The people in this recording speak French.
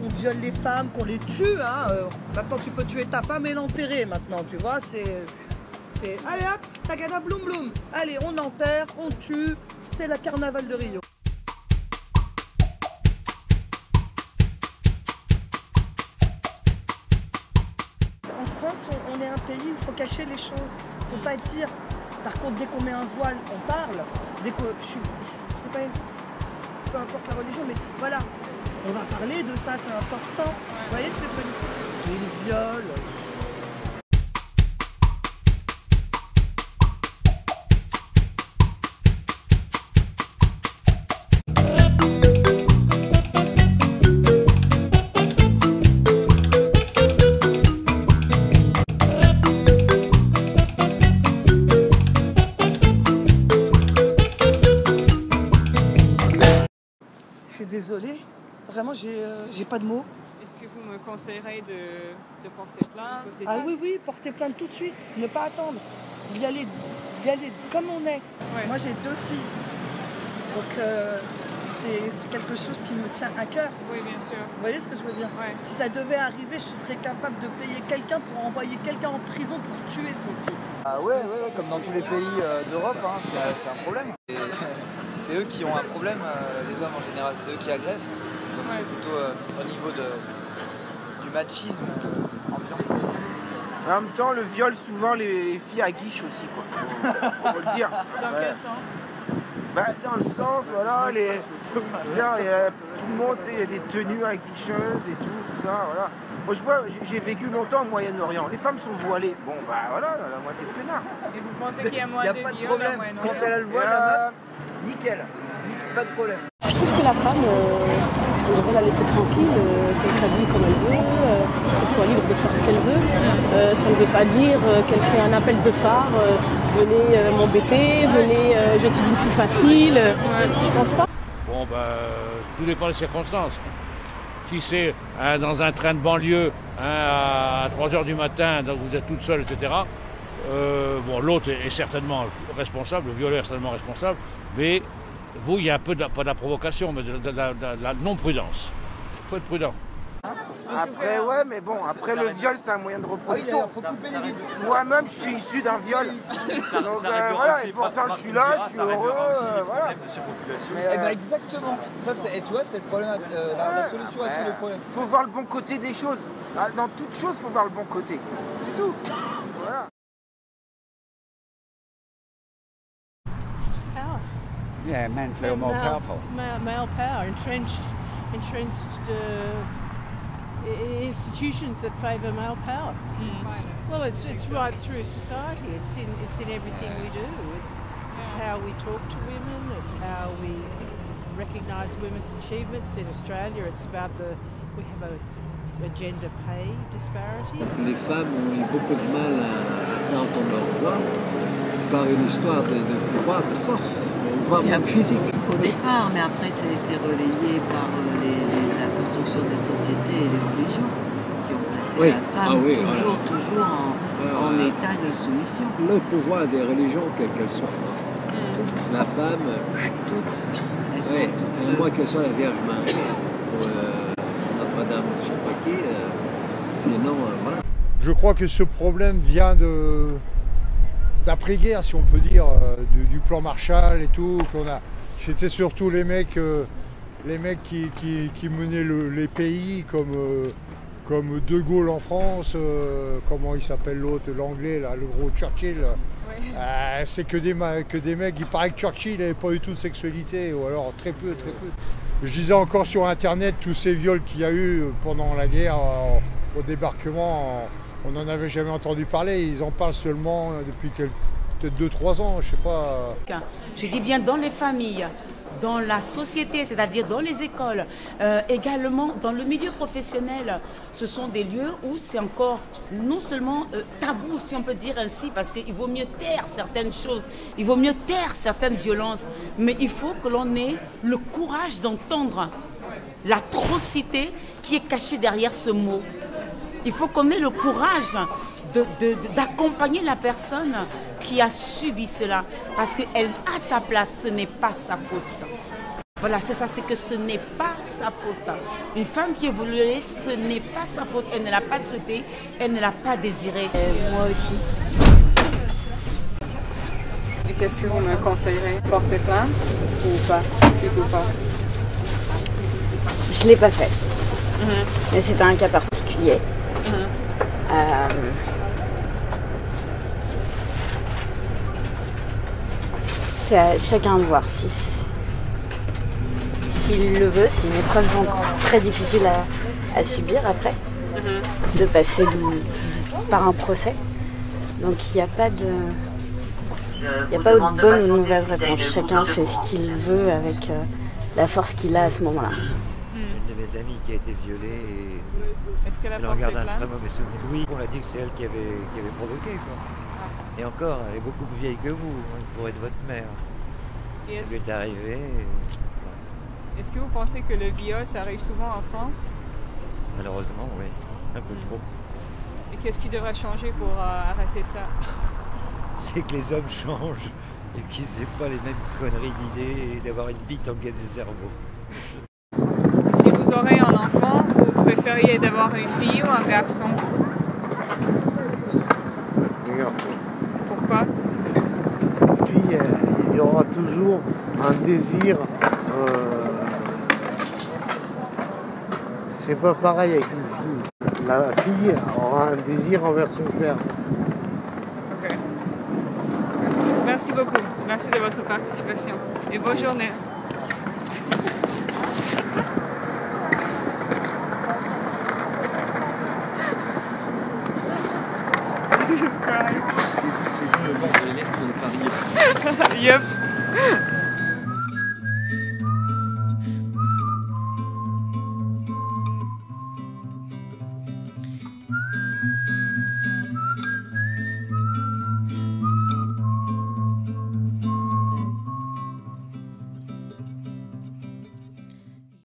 viole les femmes, qu'on les tue. Hein. Maintenant, tu peux tuer ta femme et l'enterrer maintenant, tu vois. C'est allez hop, tagada bloum bloum. Allez, on enterre, on tue. C'est la carnaval de Rio. En France, on est un pays où il faut cacher les choses. Il ne faut pas dire. Par contre, dès qu'on met un voile, on parle. Dès que je sais pas, peu importe la religion, mais voilà, on va parler de ça, c'est important. Vous voyez ce que je veux dire? Et le viol. Je suis désolée, vraiment j'ai pas de mots. Est-ce que vous me conseillerez de porter plainte? Ah oui, porter plainte tout de suite, ne pas attendre. Y aller comme on est. Ouais. Moi j'ai 2 filles, donc c'est quelque chose qui me tient à cœur. Oui, bien sûr. Vous voyez ce que je veux dire? Ouais. Si ça devait arriver, je serais capable de payer quelqu'un pour envoyer quelqu'un en prison pour tuer ce type. Ah ouais, comme dans tous les pays d'Europe, hein, c'est un problème. C'est eux qui ont un problème, les hommes en général, c'est eux qui agressent. Donc c'est plutôt au niveau du machisme ambiant. En même temps, le viol, souvent, les filles aguichent aussi, quoi. Faut le dire. Dans quel sens? Bah, dans le sens, voilà, genre, tout le monde, il y a des tenues aguicheuses et tout ça, voilà. Moi, je vois, j'ai vécu longtemps au Moyen-Orient. Les femmes sont voilées. Bon, bah voilà, la moitié de peinard. Et vous pensez qu'il y a moins de pas de viol problème. au Moyen-Orient? Quand elle a le voile, la meuf, nickel. Pas de problème. Je trouve que la femme, on devrait la laisser tranquille, qu'elle s'habille comme elle veut, qu'elle soit libre de faire ce qu'elle veut. Ça ne veut pas dire qu'elle fait un appel de phare, venez m'embêter, venez, je suis une fille facile. Je pense pas. Bon, tout dépend des circonstances. Si c'est dans un train de banlieue à 3 h du matin, donc vous êtes toute seule, etc., l'autre est certainement responsable, le violeur est certainement responsable, mais vous, il y a un peu, pas de la provocation, mais de la non-prudence. Il faut être prudent. Après, ouais, mais bon, après le viol, c'est un moyen de reproduction. Faut couper les vides. Moi-même, je suis issu d'un viol. Donc voilà, et pourtant je suis là, je suis heureux, voilà. Eh ben exactement. Ça, tu vois, c'est le problème, la solution à tous les problèmes. Faut voir le bon côté des choses. Dans toute chose, faut voir le bon côté. C'est tout. Voilà. Power. Yeah, men feel more powerful. Male power, entrenched institutions that favour male power. Well, it's right through society. It's in everything we do. It's how we talk to women. It's how we recognise women's achievements. In Australia, it's about we have a gender pay disparity. Les femmes ont eu beaucoup de mal à faire entendre leur voix par une histoire de pouvoir, de force, voire même physique. Au départ, mais après ça a été relayé par la construction des sociétés et les religions qui ont placé la femme toujours en état de soumission. Le pouvoir des religions, quelles qu'elles soient. Toutes. La femme, toutes. Elles sont toutes. À moins qu'elle soit la Vierge Marie ou Notre-Dame, je ne sais pas qui, sinon, voilà. Je crois que ce problème vient d'après-guerre, si on peut dire, du plan Marshall et tout. C'était surtout les mecs qui menaient les pays comme De Gaulle en France, comment il s'appelle l'autre, l'anglais, là, le gros Churchill. Oui. C'est que des mecs, il paraît que Churchill n'avait pas du tout de sexualité, ou alors très peu. Je disais encore sur internet tous ces viols qu'il y a eu pendant la guerre, au débarquement, on n'en avait jamais entendu parler, ils en parlent seulement depuis peut-être 2-3 ans, je sais pas. Je dis bien dans les familles, dans la société, c'est-à-dire dans les écoles, également dans le milieu professionnel. Ce sont des lieux où c'est encore non seulement tabou, si on peut dire ainsi, parce qu'il vaut mieux taire certaines choses, il vaut mieux taire certaines violences, mais il faut que l'on ait le courage d'entendre l'atrocité qui est cachée derrière ce mot. Il faut qu'on ait le courage d'accompagner la personne qui a subi cela, parce qu'elle a sa place, ce n'est pas sa faute. Voilà, c'est ça, c'est que ce n'est pas sa faute. Une femme qui est violée, ce n'est pas sa faute. Elle ne l'a pas souhaité, elle ne l'a pas désiré. Moi aussi. Et qu'est-ce que vous me conseillerez? Porter plainte ou pas? Plutôt pas. Je ne l'ai pas fait. Mais c'était un cas particulier. C'est à chacun de voir s'il le veut. C'est une épreuve très difficile à subir après, de passer par un procès. Donc il n'y a pas de bonne ou de mauvaise réponse. Chacun fait ce qu'il veut avec la force qu'il a à ce moment-là. Une de mes amies qui a été violée et est-ce qu'elle a elle en porté garde un plainte? très mauvais souvenir. Oui, on l'a dit que c'est elle qui avait provoqué, quoi. Et encore, elle est beaucoup plus vieille que vous, elle pourrait être votre mère. Et ça lui est arrivé. Est-ce que vous pensez que le viol, ça arrive souvent en France? Malheureusement, oui, un peu trop. Et qu'est-ce qui devrait changer pour arrêter ça? C'est que les hommes changent et qu'ils n'aient pas les mêmes conneries d'idées et d'avoir une bite en guise de cerveau. Si vous aurez un enfant, vous préfériez d'avoir une fille ou un garçon? Un garçon. Pourquoi? Une fille, il y aura toujours un désir. C'est pas pareil avec une fille. La fille aura un désir envers son père. Ok. Merci beaucoup. Merci de votre participation. Et bonne journée. Jesus Christ. Je me lève pour le parier. Yep.